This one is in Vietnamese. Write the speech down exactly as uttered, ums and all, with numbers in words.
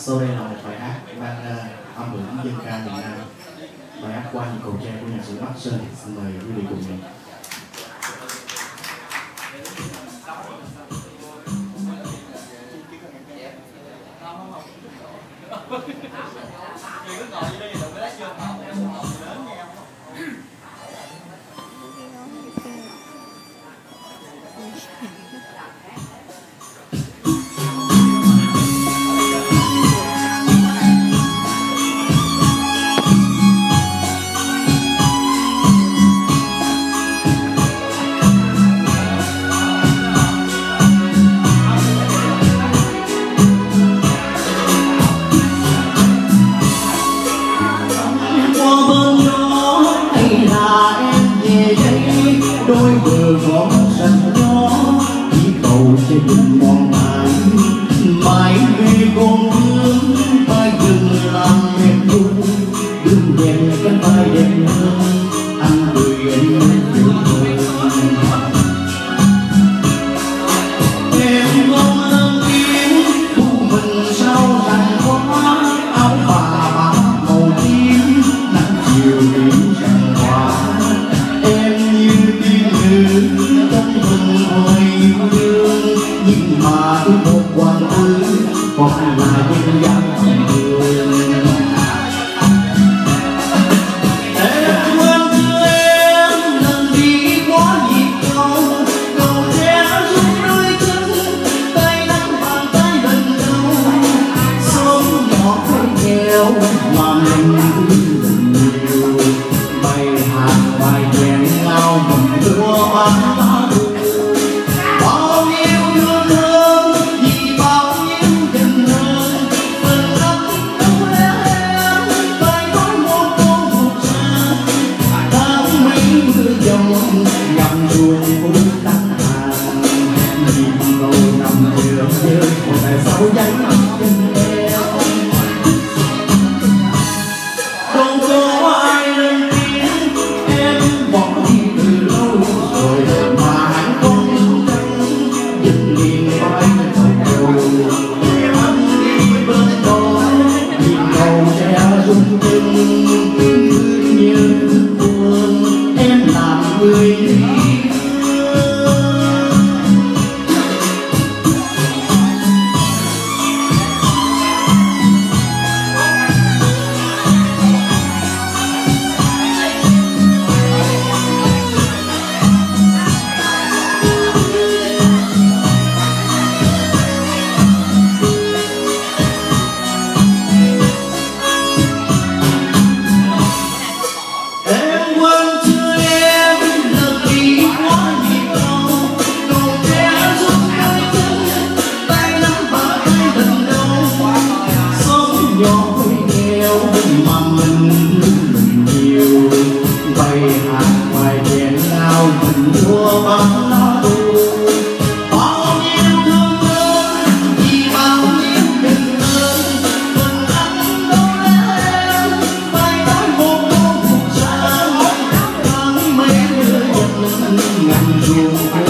Sau đây là một bài hát mang uh, âm hưởng dân ca miền Nam, bài hát Qua Nhịp Cầu Tre của nhạc sĩ Bắc Sơn. Xin mời quý vị cùng nghe. Đôi bờ ngõ xanh gió chỉ cầu che đừng mòn mỏi mãi về con thương vai rừng làm em vui đừng đèn cánh vai đẹp hơn anh cười anh yêu thương em không lên tiếng thu mình sao rằng quá áo bà bạc màu tím nắng chiều điểm tràn hoa em như trong hừng hồi yêu đương nhưng mà tôi một hoàng tử còn là nhân gian thường em quên chưa em lần đi quá nhịp cầu cầu tre rung đôi chân tay nắm bàn tay lần đầu sống nhỏ hay nghèo mà mình thương nhiều bay hàng ngoài đèn ngao mình đưa mắt bao nhiêu thương hơn vì bao nhiêu tình hơn mình lắm đâu em tay nói một câu một xa tháng mấy mưa dòng nhằm ruộng cũng đắng hàng nhìn cầu nằm đường chơi một ngày sau vắng chân em không có ai lên tiếng em bỏ đi từ lâu rồi mà anh con dứt liền bay cầu em anh đi bên đó nhìn cầu tre rung rinh như buồn em làm người đi ngàn ruộng